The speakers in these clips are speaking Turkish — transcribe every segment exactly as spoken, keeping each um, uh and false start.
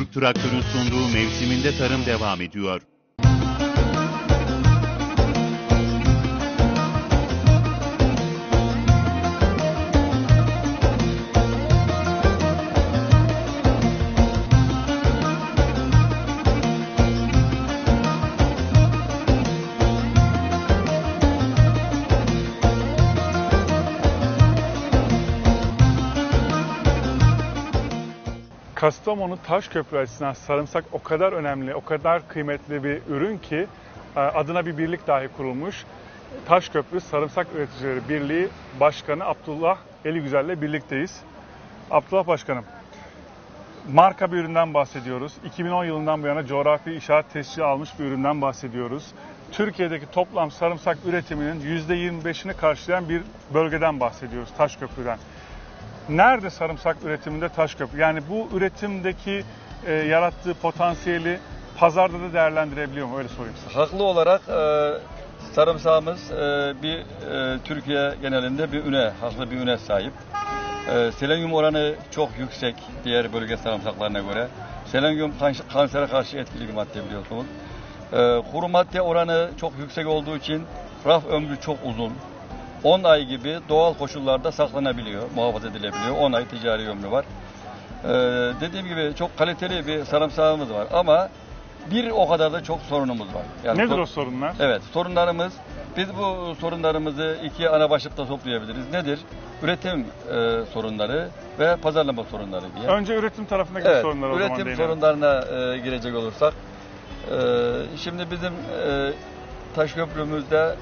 Türk Traktör'ün sunduğu Mevsiminde Tarım devam ediyor. Kastamonu Taşköprü açısından sarımsak o kadar önemli, o kadar kıymetli bir ürün ki adına bir birlik dahi kurulmuş. Taşköprü Sarımsak Üreticileri Birliği Başkanı Abdullah Eligüzel ile birlikteyiz. Abdullah Başkanım, marka bir üründen bahsediyoruz. iki bin on yılından bu yana coğrafi işaret tescili almış bir üründen bahsediyoruz. Türkiye'deki toplam sarımsak üretiminin yüzde yirmi beşini karşılayan bir bölgeden bahsediyoruz, Taşköprü'den. Nerede sarımsak üretiminde Taşköprü? Yani bu üretimdeki e, yarattığı potansiyeli pazarda da değerlendirebiliyor mu? Öyle sorayım size. Haklı olarak e, sarımsağımız e, bir e, Türkiye genelinde bir üne, haklı bir üne sahip. E, selenyum oranı çok yüksek diğer bölge sarımsaklarına göre. Selenyum kansere karşı etkili bir madde biliyorsunuz. E, kuru madde oranı çok yüksek olduğu için raf ömrü çok uzun. on ay gibi doğal koşullarda saklanabiliyor, muhafaza edilebiliyor. on ay ticari ömrü var. Ee, dediğim gibi çok kaliteli bir sarımsağımız var ama bir o kadar da çok sorunumuz var. Yani Nedir o sorunlar? Evet, sorunlarımız, biz bu sorunlarımızı iki ana başlıkta toplayabiliriz. Nedir? Üretim e, sorunları ve pazarlama sorunları diye. Önce üretim tarafındaki evet, sorunlar o zaman üretim değinelim. sorunlarına e, girecek olursak, e, şimdi bizim e, Taşköprümüzde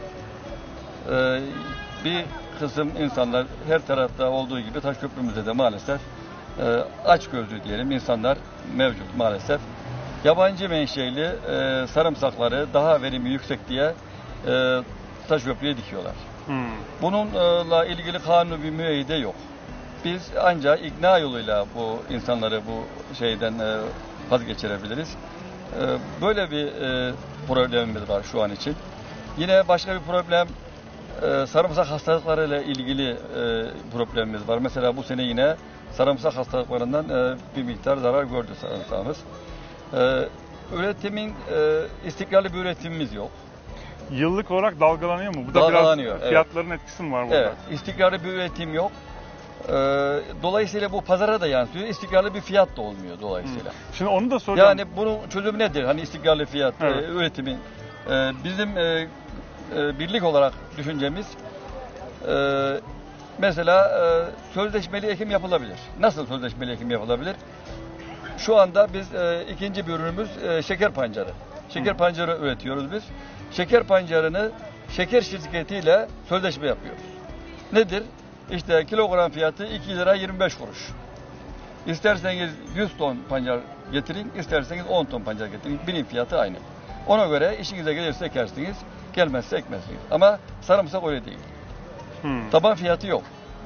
e, bir kısım insanlar her tarafta olduğu gibi Taşköprümüzde de maalesef e, açgözlü diyelim insanlar mevcut maalesef. Yabancı menşeli e, sarımsakları daha verimi yüksek diye e, Taşköprü'ye dikiyorlar. Hmm. Bununla ilgili kanuni bir müeyyide yok. Biz ancak ikna yoluyla bu insanları bu şeyden e, vazgeçirebiliriz. E, böyle bir e, problemimiz var şu an için. Yine başka bir problem, Ee, sarımsak hastalıklarıyla ilgili e, problemimiz var. Mesela bu sene yine sarımsak hastalıklarından e, bir miktar zarar gördü sarımsağımız. Ee, üretimin e, istikrarlı bir üretimimiz yok. Yıllık olarak dalgalanıyor mu? Bu dalgalanıyor, da biraz fiyatların evet. etkisi mi var burada? Evet, istikrarlı bir üretim yok. Ee, dolayısıyla bu pazara da yansıyor. İstikrarlı bir fiyat da olmuyor dolayısıyla. Hmm. Şimdi onu da soracağım. Yani bunun çözümü nedir? Hani istikrarlı fiyat, evet. e, üretimin. E, bizim e, birlik olarak düşüncemiz e, mesela e, sözleşmeli ekim yapılabilir. Nasıl sözleşmeli ekim yapılabilir? Şu anda biz e, ikinci bir ürünümüz e, şeker pancarı. Şeker Hı. pancarı üretiyoruz biz. Şeker pancarını şeker şirketiyle sözleşme yapıyoruz. Nedir? İşte kilogram fiyatı iki lira yirmi beş kuruş. İsterseniz yüz ton pancar getirin, isterseniz on ton pancar getirin. Birim fiyatı aynı. Ona göre işinize gelirse ekersiniz, gelmezse ekmezsiniz. Ama sarımsak öyle değil. Hmm. Taban fiyatı yok.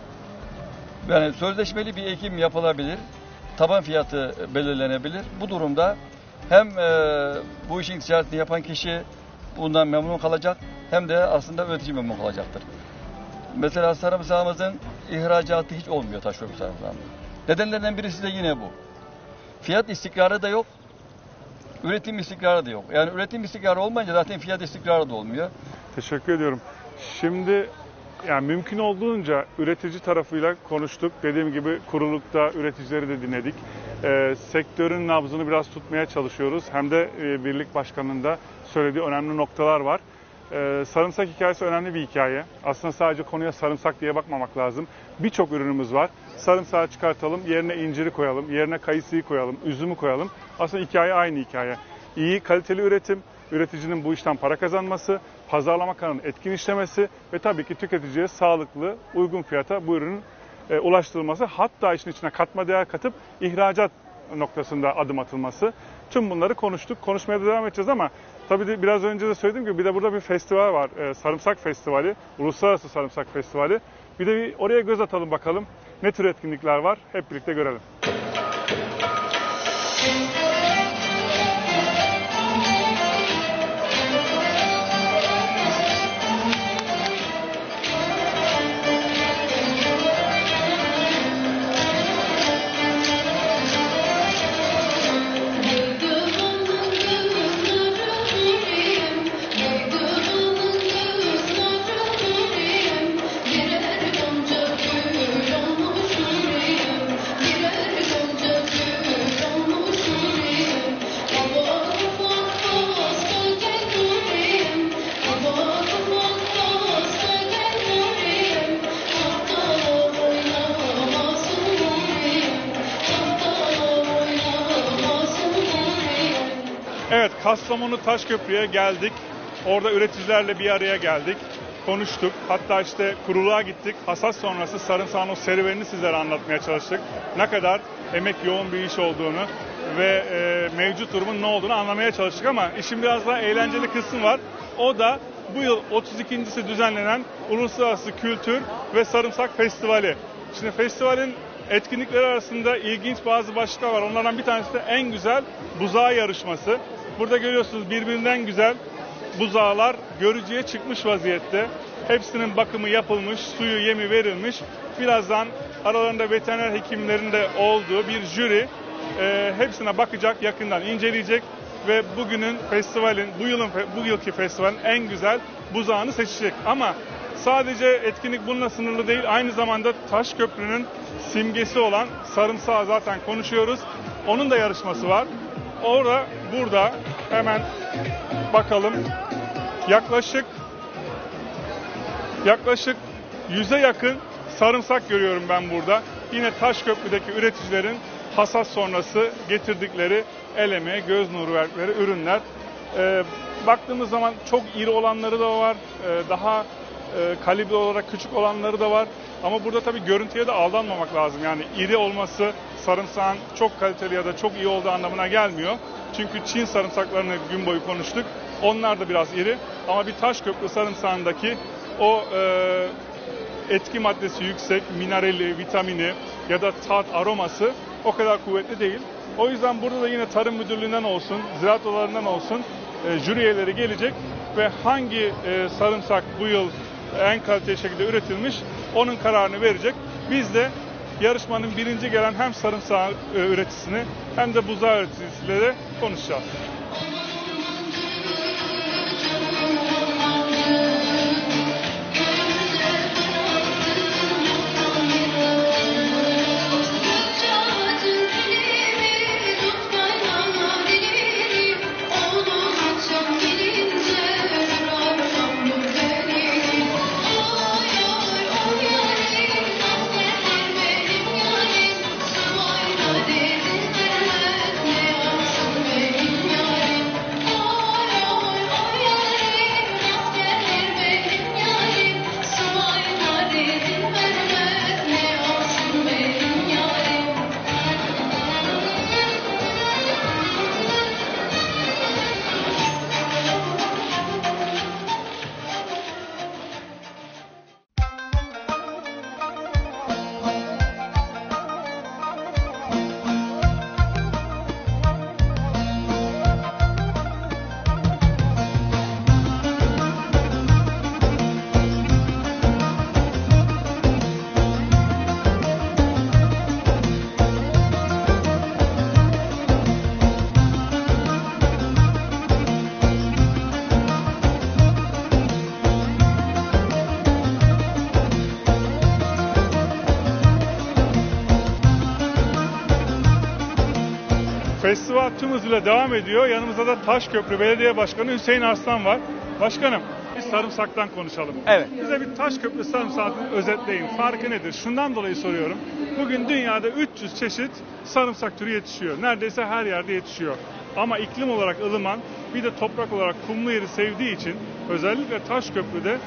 Yani sözleşmeli bir ekim yapılabilir, taban fiyatı belirlenebilir. Bu durumda hem e, bu işin ticaretini yapan kişi bundan memnun kalacak, hem de aslında üretici memnun kalacaktır. Mesela sarımsağımızın ihracatı hiç olmuyor Taşköprü sarımsağının. Nedenlerden birisi de yine bu. Fiyat istikrarı da yok. Üretim istikrarı da yok. Yani üretim istikrarı olmayınca zaten fiyat istikrarı da olmuyor. Teşekkür ediyorum. Şimdi yani mümkün olduğunca üretici tarafıyla konuştuk. Dediğim gibi kurulukta üreticileri de dinledik. Ee, sektörün nabzını biraz tutmaya çalışıyoruz. Hem de e, birlik başkanının da söylediği önemli noktalar var. Ee, sarımsak hikayesi önemli bir hikaye. Aslında sadece konuya sarımsak diye bakmamak lazım. Birçok ürünümüz var. Sarımsağı çıkartalım, yerine inciri koyalım, yerine kayısıyı koyalım, üzümü koyalım. Aslında hikaye aynı hikaye. İyi, kaliteli üretim, üreticinin bu işten para kazanması, pazarlama kanalının etkin işlemesi ve tabii ki tüketiciye sağlıklı, uygun fiyata bu ürünün e, ulaştırılması. Hatta işin içine katma değer katıp ihracat noktasında adım atılması. Tüm bunları konuştuk. Konuşmaya da devam edeceğiz ama tabii de biraz önce de söylediğim gibi bir de burada bir festival var. E, Sarımsak Festivali, Uluslararası Sarımsak Festivali. Bir de bir oraya göz atalım bakalım. Ne tür etkinlikler var? Hep birlikte görelim. Evet, Kastamonu Taşköprü'ye geldik. Orada üreticilerle bir araya geldik. Konuştuk. Hatta işte kuruluğa gittik. Hasat sonrası sarımsağın o serüvenini sizlere anlatmaya çalıştık. Ne kadar emek yoğun bir iş olduğunu ve e, mevcut durumun ne olduğunu anlamaya çalıştık ama işin biraz daha eğlenceli kısmı var. O da bu yıl otuz ikincisi düzenlenen Uluslararası Kültür ve Sarımsak Festivali. Şimdi festivalin etkinlikleri arasında ilginç bazı başlıklar var. Onlardan bir tanesi de en güzel buzağı yarışması. Burada görüyorsunuz birbirinden güzel buzağlar görücüye çıkmış vaziyette. Hepsinin bakımı yapılmış, suyu yemi verilmiş. Birazdan aralarında veteriner hekimlerin de olduğu bir jüri e, hepsine bakacak, yakından inceleyecek ve bugünün festivalin, bu yılın bu yılki festivalin en güzel buzağını seçecek. Ama sadece etkinlik bununla sınırlı değil. Aynı zamanda Taşköprü'nün simgesi olan sarımsağı zaten konuşuyoruz. Onun da yarışması var. Orada, burada hemen bakalım. Yaklaşık yaklaşık yüze yakın sarımsak görüyorum ben burada. Yine Taşköprü'deki üreticilerin hasat sonrası getirdikleri el emeği, göz nuru verdikleri ürünler. Ee, baktığımız zaman çok iri olanları da var. Ee, daha e, kalibre olarak küçük olanları da var. Ama burada tabii görüntüye de aldanmamak lazım. Yani iri olması sarımsağın çok kaliteli ya da çok iyi olduğu anlamına gelmiyor. Çünkü Çin sarımsaklarını gün boyu konuştuk. Onlar da biraz iri. Ama bir Taşköprü sarımsağındaki o e, etki maddesi yüksek, minerali, vitamini ya da tat, aroması o kadar kuvvetli değil. O yüzden burada da yine Tarım Müdürlüğü'nden olsun, Ziraat Odaları'ndan olsun e, jüri üyeleri gelecek ve hangi e, sarımsak bu yıl en kaliteli şekilde üretilmiş onun kararını verecek. Biz de yarışmanın birinci gelen hem sarımsağı e, üreticisini hem de buzağı üreticisiyle konuşacağız. Festival tüm hızıyla devam ediyor. Yanımızda da Taşköprü Belediye Başkanı Hüseyin Arslan var. Başkanım, biz sarımsaktan konuşalım. Evet. Bize bir Taşköprü sarımsağını özetleyin. Farkı nedir? Şundan dolayı soruyorum. Bugün dünyada üç yüz çeşit sarımsak türü yetişiyor. Neredeyse her yerde yetişiyor. Ama iklim olarak ılıman, bir de toprak olarak kumlu yeri sevdiği için özellikle Taşköprü'de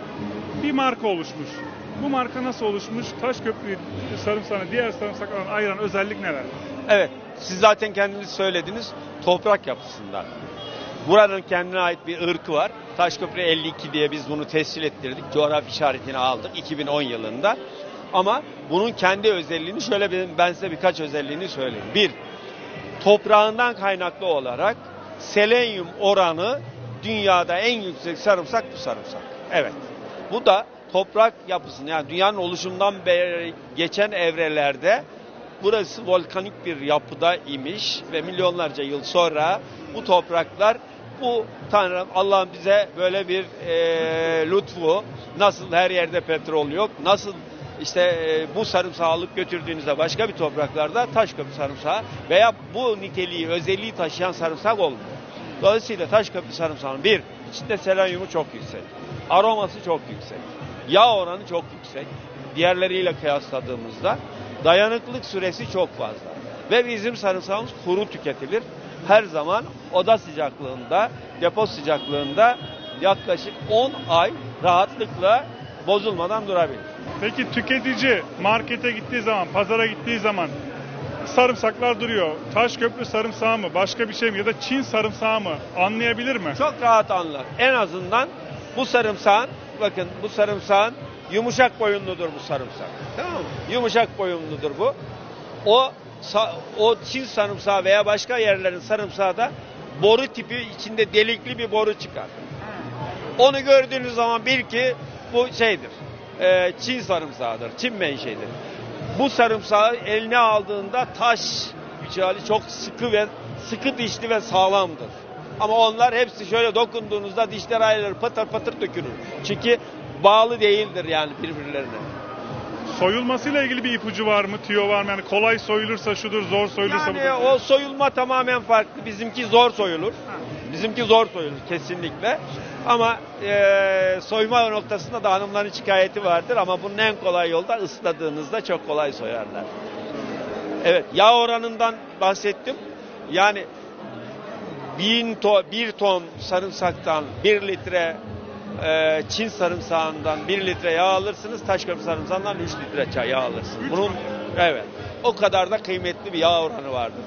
bir marka oluşmuş. Bu marka nasıl oluşmuş? Taşköprü sarımsağını diğer sarımsaklardan ayıran özellik neler? Evet, siz zaten kendiniz söylediniz, toprak yapısından. Buranın kendine ait bir ırkı var. Taşköprü elli iki diye biz bunu tescil ettirdik. Coğrafi işaretini aldık iki bin on yılında. Ama bunun kendi özelliğini şöyle bir, ben size birkaç özelliğini söyleyeyim. Bir, toprağından kaynaklı olarak selenyum oranı dünyada en yüksek sarımsak bu sarımsak. Evet, bu da toprak yapısını, yani dünyanın oluşumundan beri geçen evrelerde burası volkanik bir yapıda imiş ve milyonlarca yıl sonra bu topraklar, bu Tanrım Allah'ın bize böyle bir e, lütfu, nasıl her yerde petrol yok, nasıl işte e, bu sarımsağı alıp götürdüğünüzde başka bir topraklarda Taşköprü sarımsağı veya bu niteliği, özelliği taşıyan sarımsak olmuyor. Dolayısıyla Taşköprü sarımsağının bir, içinde selenyumu çok yüksek, aroması çok yüksek, yağ oranı çok yüksek, diğerleriyle kıyasladığımızda dayanıklılık süresi çok fazla. Ve bizim sarımsağımız kuru tüketilir. her zaman oda sıcaklığında, depo sıcaklığında yaklaşık on ay rahatlıkla bozulmadan durabilir. Peki tüketici markete gittiği zaman, pazara gittiği zaman sarımsaklar duruyor. Taşköprü sarımsağı mı, başka bir şey mi ya da Çin sarımsağı mı anlayabilir mi? Çok rahat anlar. En azından bu sarımsağın, bakın bu sarımsağın yumuşak boyunludur bu sarımsak. Tamam mı? Yumuşak boyunludur bu. O o Çin sarımsağı veya başka yerlerin sarımsağı da boru tipi, içinde delikli bir boru çıkar. Onu gördüğünüz zaman bil ki bu şeydir. E, Çin sarımsağıdır. Çin menşelidir. Bu sarımsağı eline aldığında taş misali çok sıkı ve sıkı dişli ve sağlamdır. Ama onlar hepsi şöyle dokunduğunuzda dişler ayrılır, patır patır dökülür. Çünkü bağlı değildir yani birbirlerine. Soyulmasıyla ilgili bir ipucu var mı, tüyo var mı? Yani kolay soyulursa şudur, zor soyulursa Yani budur. o soyulma tamamen farklı. Bizimki zor soyulur. Bizimki zor soyulur kesinlikle. Ama e, soyma noktasında da hanımların şikayeti vardır. Ama bunun en kolay yolda ısladığınızda çok kolay soyarlar. Evet, yağ oranından bahsettim. Yani bin to, bir ton sarımsaktan bir litre e, Çin sarımsağından bir litre yağ alırsınız. Taşköprü sarımsağından üç litre çay yağ alırsınız. Bunun evet, o kadar da kıymetli bir yağ oranı vardır.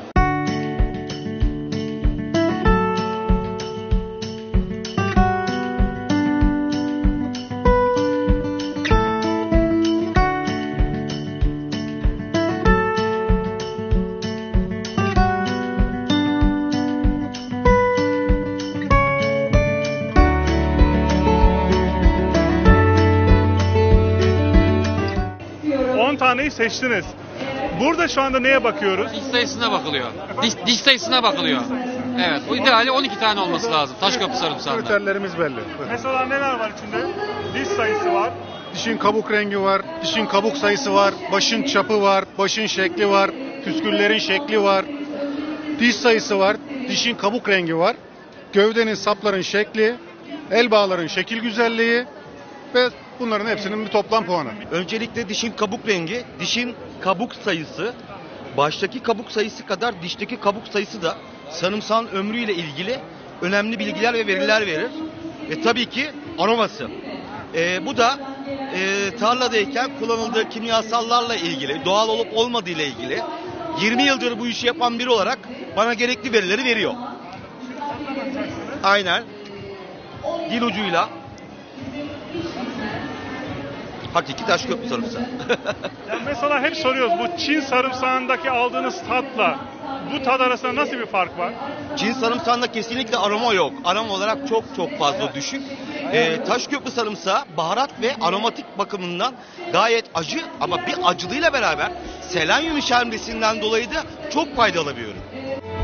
on taneyi seçtiniz. Burada şu anda neye bakıyoruz? Diş sayısına bakılıyor. Diş, diş sayısına bakılıyor. Evet. Bu ideali on iki tane olması lazım. Taşköprü sarımsağında. Kriterlerimiz belli. Mesela neler var içinde? Diş sayısı var. Dişin kabuk rengi var, dişin kabuk sayısı var, başın çapı var, başın şekli var, püsküllerin şekli var, diş sayısı var, dişin kabuk rengi var, gövdenin sapların şekli, el bağların şekil güzelliği ve bunların hepsinin bir toplam puanı. Öncelikle dişin kabuk rengi, dişin kabuk sayısı, baştaki kabuk sayısı kadar dişteki kabuk sayısı da sarımsağın ömrüyle ilgili önemli bilgiler ve veriler verir. Ve tabii ki aroması. Ee, bu da e, tarladayken kullanıldığı kimyasallarla ilgili, doğal olup olmadığı ile ilgili yirmi yıldır bu işi yapan biri olarak bana gerekli verileri veriyor. Aynen. Dil ucuyla. Hakiki Taşköprü sarımsağı. Ya mesela hep soruyoruz, bu Çin sarımsağındaki aldığınız tatla bu tat arasında nasıl bir fark var? Çin sarımsağında kesinlikle aroma yok. Aroma olarak çok çok fazla düşük. Ee, Taşköprü sarımsağı baharat ve aromatik bakımından gayet acı ama bir acılığıyla beraber selenyum içermesinden dolayı da çok faydalı bir ürün.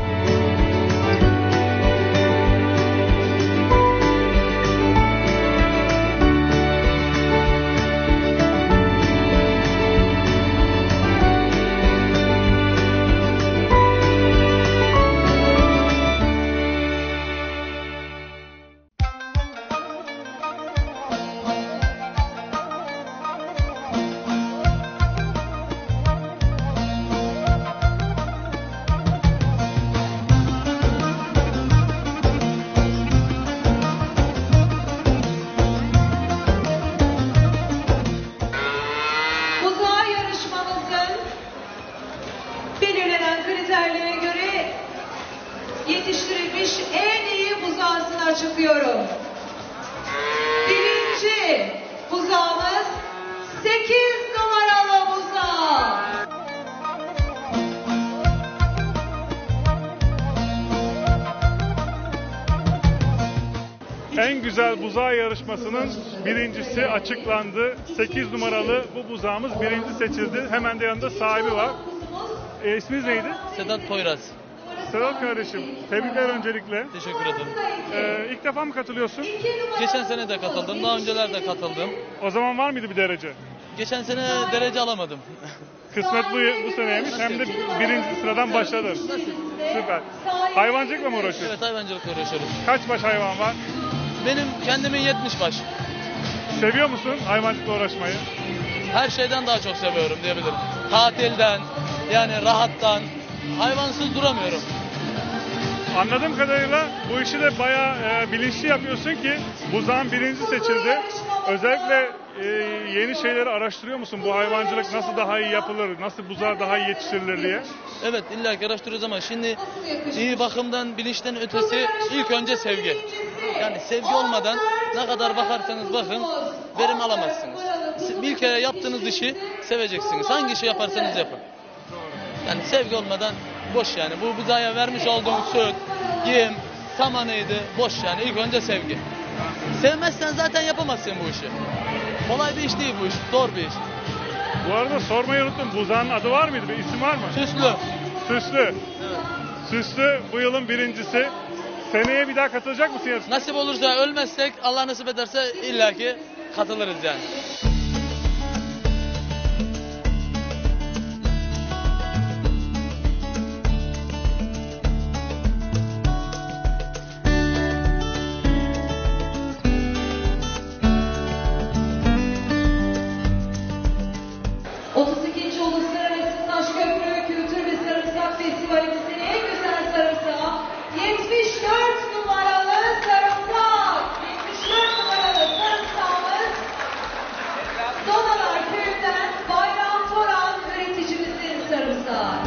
kriterlere göre yetiştirilmiş en iyi buzağısını açıklıyorum. Birinci buzağımız sekiz numaralı buzağı. En güzel buzağı yarışmasının birincisi açıklandı. sekiz numaralı bu buzağımız birinci seçildi. Hemen de yanında sahibi var. E, isminiz neydi? Sedat Poyraz. Sedat kardeşim, tebrikler öncelikle. Teşekkür ederim. E, ilk defa mı katılıyorsun? Geçen sene de katıldım, daha önceler de katıldım. O zaman var mıydı bir derece? Geçen sene derece alamadım. Kısmet bu, bu seneymiş. Hem de birinci sıradan başladın. Süper. Hayvancılıkla mı uğraşıyorsun? Evet, hayvancılıkla uğraşıyorum. Kaç baş hayvan var? Benim kendimin yetmiş baş. Seviyor musun hayvancılıkla uğraşmayı? Her şeyden daha çok seviyorum diyebilirim. Tatilden, yani rahattan, hayvansız duramıyorum. Anladığım kadarıyla bu işi de bayağı e, bilinçli yapıyorsun ki buzağın birinci seçildi. Özellikle e, yeni şeyleri araştırıyor musun? Bu hayvancılık nasıl daha iyi yapılır, nasıl buzağı daha iyi yetiştirilir diye? Evet, illa ki araştırıyoruz ama şimdi iyi bakımdan, bilinçten ötesi ilk önce sevgi. Yani sevgi olmadan ne kadar bakarsanız bakın verim alamazsınız. Bir kere yaptığınız işi seveceksiniz. Hangi işi yaparsanız yapın. Yani sevgi olmadan boş yani. Bu buzağa vermiş olduğumuz süt, yem, samanıydı boş yani. İlk önce sevgi. Sevmezsen zaten yapamazsın bu işi. Kolay bir iş değil bu iş. Zor bir iş. Bu arada sormayı unuttum. Buzağın adı var mıydı? Bir isim var mı? Süslü. Süslü. Evet. Süslü bu yılın birincisi. Seneye bir daha katılacak mısın yarışmaya? Nasip olursa ölmezsek Allah nasip ederse illaki katılırız yani. otuz ikinci Uluslararası Taşköprü Kültür ve Sarımsak Festivalimizin en güzel sarımsağı yetmiş dört numaralı sarımsak. yetmiş dört numaralı sarımsağımız Donalar Köyü'nden Bayram Toran üreticimizin sarımsağı.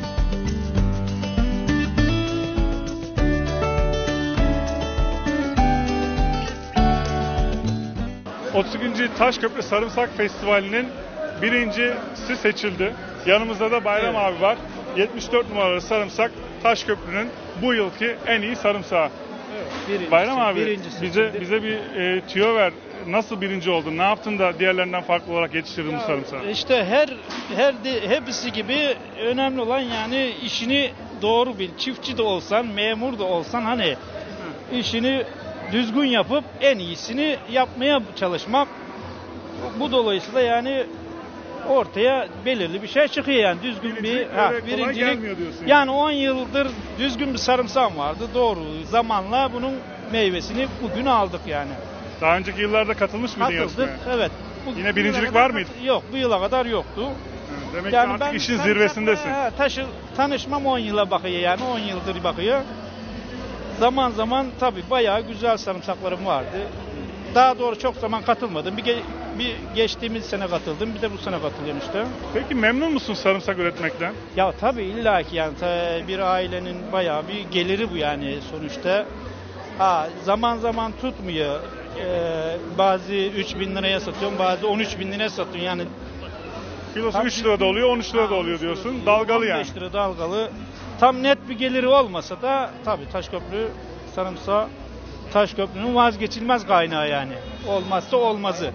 otuz ikinci Taşköprü Sarımsak Festivali'nin birincisi seçildi. Yanımızda da Bayram Evet. abi var. yetmiş dört numaralı sarımsak Taşköprü'nün bu yılki en iyi sarımsağı. Birincisi, Bayram abi birincisi bize şimdi. bize bir e, tüyo ver. Nasıl birinci oldun? Ne yaptın da diğerlerinden farklı olarak yetiştirdin bu sarımsağı? İşte her her de, hepsi gibi önemli olan yani işini doğru bil. Çiftçi de olsan, memur da olsan hani işini düzgün yapıp en iyisini yapmaya çalışmak. Bu dolayısıyla yani ortaya belirli bir şey çıkıyor yani düzgün Birincilik bir ha, öyle kolay birincilik. gelmiyor diyorsun Yani on yıldır düzgün bir sarımsağım vardı. Doğru. Zamanla bunun meyvesini bugün aldık yani. Daha önceki yıllarda katılmış mıydın Katıldık. yarışmaya? Evet. Bu- Yine bu birincilik yıla kadar var mıydı? kat- Yok, bu yıla kadar yoktu. Demek ki artık işin sarımsakla, zirvesindesin. he, taşı, tanışmam on yıla bakıyor yani on yıldır bakıyor. Zaman zaman tabii bayağı güzel sarımsaklarım vardı. Daha doğru çok zaman katılmadım. Bir, ge- bir geçtiğimiz sene katıldım, bir de bu sene katılıyorum işte. Peki memnun musun sarımsak üretmekten? Ya tabii illaki yani ta- bir ailenin bayağı bir geliri bu yani sonuçta. Ha, zaman zaman tutmuyor. Ee, bazı üç bin liraya satıyorum, bazı on üç bin liraya satıyorum yani. Kilosu Tam üç lira da oluyor, on üç lira da Ha, oluyor on üç lira diyorsun. oluyor, Dalgalı yani. on beş lira dalgalı. Tam net bir geliri olmasa da tabii Taşköprü sarımsağı Taşköprü'nün vazgeçilmez kaynağı yani. Olmazsa olmazı.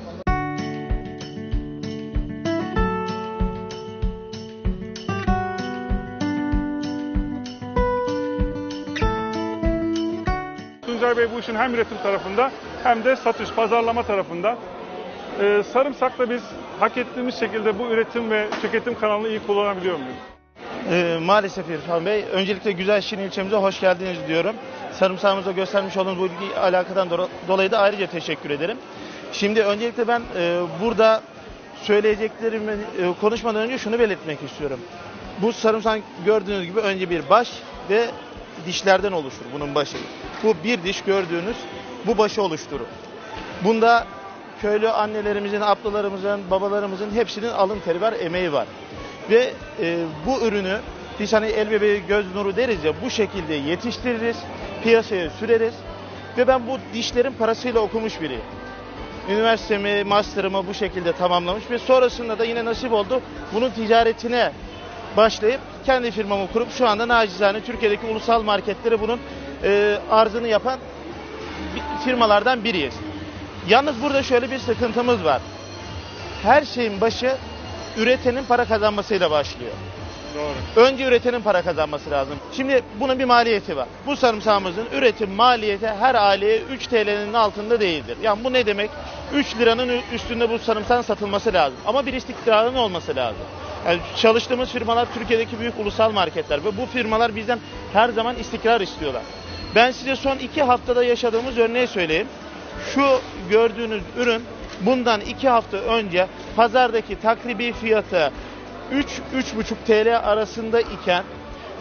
Tuncay Bey bu işin hem üretim tarafında hem de satış, pazarlama tarafında. Ee, sarımsakla biz hak ettiğimiz şekilde bu üretim ve tüketim kanalını iyi kullanabiliyor muyuz? Ee, maalesef İrfan Bey. Öncelikle Güzel Şirin ilçemize hoş geldiniz diyorum. Sarımsağımıza göstermiş olduğunuz bu ilgi alakadan do- dolayı da ayrıca teşekkür ederim. Şimdi öncelikle ben e, burada söyleyeceklerimi e, konuşmadan önce şunu belirtmek istiyorum. Bu sarımsak gördüğünüz gibi önce bir baş ve dişlerden oluşur bunun başı. Bu bir diş gördüğünüz bu başı oluşturur. Bunda köylü annelerimizin, ablalarımızın, babalarımızın hepsinin alın teri var, emeği var. Ve e, bu ürünü biz hani el bebeği göz nuru deriz ya bu şekilde yetiştiririz, piyasaya süreriz. Ve ben bu dişlerin parasıyla okumuş biriyim. Üniversitemi, master'ımı bu şekilde tamamlamış ve sonrasında da yine nasip oldu bunun ticaretine başlayıp kendi firmamı kurup şu anda nacizane Türkiye'deki ulusal marketlere bunun e, arzını yapan firmalardan biriyiz. Yalnız burada şöyle bir sıkıntımız var. Her şeyin başı üretenin para kazanmasıyla başlıyor. Doğru. Önce üretenin para kazanması lazım. Şimdi bunun bir maliyeti var. Bu sarımsağımızın üretim maliyeti her aileye üç T L'nin altında değildir. Yani bu ne demek? üç liranın üstünde bu sarımsağın satılması lazım. Ama bir istikrarın olması lazım. Yani çalıştığımız firmalar Türkiye'deki büyük ulusal marketler ve bu firmalar bizden her zaman istikrar istiyorlar. Ben size son iki haftada yaşadığımız örneği söyleyeyim. Şu gördüğünüz ürün bundan iki hafta önce pazardaki takribi fiyatı üç üç buçuk T L arasında iken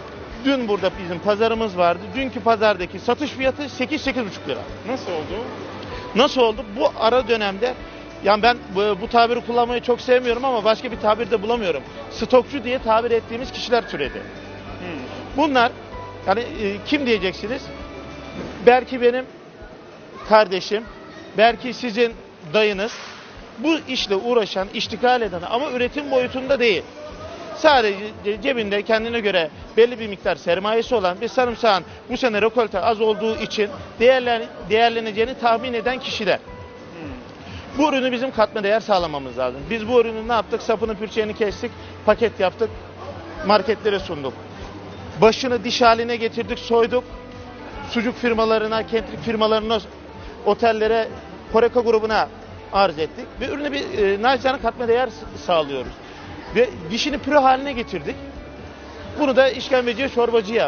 Dün burada bizim pazarımız vardı. Dünkü pazardaki satış fiyatı sekiz sekiz buçuk lira. Nasıl oldu? Nasıl oldu? Bu ara dönemde, yani ben bu, bu tabiri kullanmayı çok sevmiyorum ama başka bir tabir de bulamıyorum. Stokçu diye tabir ettiğimiz kişiler türedi. Hmm. Bunlar, yani e, kim diyeceksiniz? Belki benim kardeşim, belki sizin dayınız, bu işle uğraşan, iştikal eden ama üretim boyutunda değil. Sadece cebinde kendine göre belli bir miktar sermayesi olan bir sarımsağın bu sene rekolte az olduğu için değerlen, değerleneceğini tahmin eden kişiler. Hmm. Bu ürünü bizim katma değer sağlamamız lazım. Biz bu ürünü ne yaptık? Sapını pürçeğini kestik, paket yaptık, marketlere sunduk. Başını diş haline getirdik, soyduk. Sucuk firmalarına, kentlik firmalarına, otellere, Horeca grubuna arz ettik. Ve ürüne bir e, naçizane katma değer sağlıyoruz. Ve dişini püre haline getirdik. Bunu da işkembeciye, çorbacıya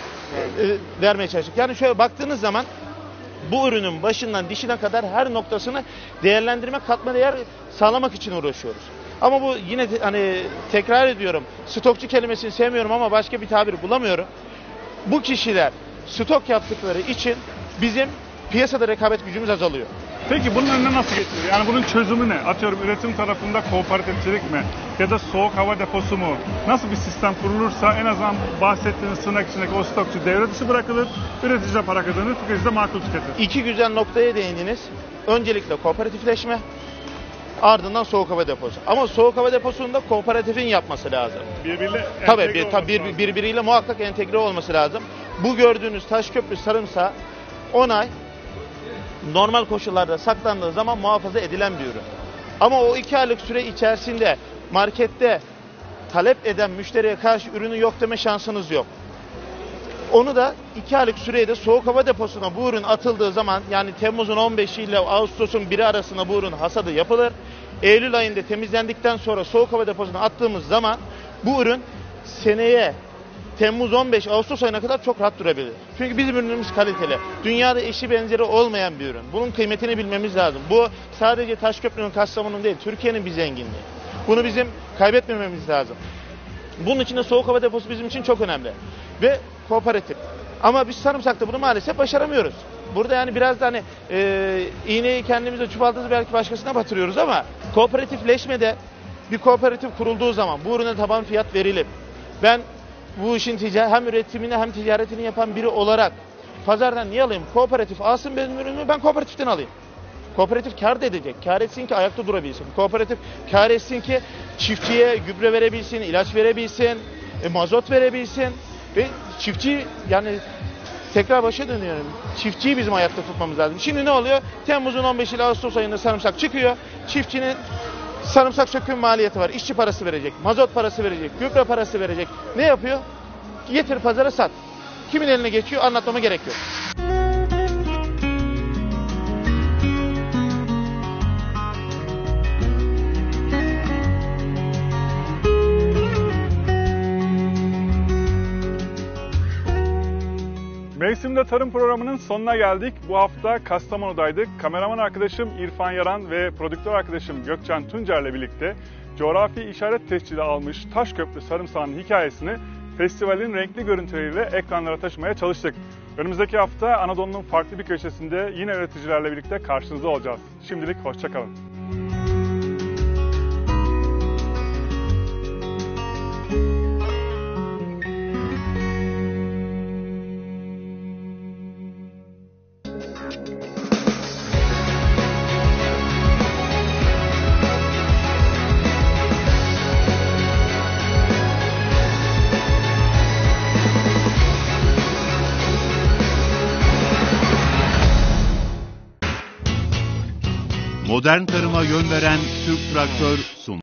e, vermeye çalıştık. Yani şöyle baktığınız zaman bu ürünün başından dişine kadar her noktasını değerlendirmek, katma değer sağlamak için uğraşıyoruz. Ama bu yine hani tekrar ediyorum, stokçu kelimesini sevmiyorum ama başka bir tabir bulamıyorum. Bu kişiler stok yaptıkları için bizim piyasada rekabet gücümüz azalıyor. Peki bunun önüne nasıl geçilir? Yani bunun çözümü ne? Atıyorum üretim tarafında kooperatifçilik mi? Ya da soğuk hava deposu mu? Nasıl bir sistem kurulursa en azından bahsettiğiniz tırnak içindeki o stokçu devre dışı bırakılır, üreticiye para kazanır, tüketici de makul tüketir. İki güzel noktaya değindiniz. Öncelikle kooperatifleşme, ardından soğuk hava deposu. Ama soğuk hava deposunu da kooperatifin yapması lazım. Birbiriyle Tabii bir, tabii bir, birbiriyle muhakkak entegre olması lazım. Bu gördüğünüz Taşköprü sarımsağı on ay normal koşullarda saklandığı zaman muhafaza edilen bir ürün. Ama o iki aylık süre içerisinde markette talep eden müşteriye karşı ürünü yok deme şansınız yok. Onu da iki aylık sürede soğuk hava deposuna bu ürün atıldığı zaman, yani Temmuz'un on beşi ile Ağustos'un biri arasında bu ürün hasadı yapılır. Eylül ayında temizlendikten sonra soğuk hava deposuna attığımız zaman bu ürün seneye Temmuz on beş Ağustos ayına kadar çok rahat durabilir. Çünkü bizim ürünümüz kaliteli. Dünyada eşi benzeri olmayan bir ürün. Bunun kıymetini bilmemiz lazım. Bu sadece Taşköprü'nün, Kastamonu'nun değil, Türkiye'nin bir zenginliği. Bunu bizim kaybetmememiz lazım. Bunun için de soğuk hava deposu bizim için çok önemli. Ve kooperatif. Ama biz sarımsakta bunu maalesef başaramıyoruz. Burada yani biraz da hani e, iğneyi kendimize, çuvaldızı belki başkasına batırıyoruz ama kooperatifleşmede bir kooperatif kurulduğu zaman bu ürüne taban fiyat verilip, ben bu işin ticari, hem üretimini hem ticaretini yapan biri olarak pazardan niye alayım? Kooperatif alsın benim ürünümü, ben kooperatiften alayım. Kooperatif kar da edecek. Kar etsin ki ayakta durabilsin. Kooperatif kar etsin ki çiftçiye gübre verebilsin, ilaç verebilsin, e, mazot verebilsin. Ve çiftçi, yani tekrar başa dönüyorum. Çiftçiyi bizim ayakta tutmamız lazım. Şimdi ne oluyor? Temmuz'un on beşi ile Ağustos ayında sarımsak çıkıyor. Çiftçinin sarımsak söküm maliyeti var. İşçi parası verecek, mazot parası verecek, gübre parası verecek. Ne yapıyor? Getir pazara sat. Kimin eline geçiyor? Anlatmama gerek yok. Mevsimde Tarım programının sonuna geldik. Bu hafta Kastamonu'daydık. Kameraman arkadaşım İrfan Yaran ve prodüktör arkadaşım Gökçen Tuncer'le birlikte coğrafi işaret tescili almış Taşköprü sarımsağının hikayesini festivalin renkli görüntüleriyle ekranlara taşımaya çalıştık. Önümüzdeki hafta Anadolu'nun farklı bir köşesinde yine üreticilerle birlikte karşınızda olacağız. Şimdilik hoşça kalın. Modern tarıma yön veren Türk Traktör sundu.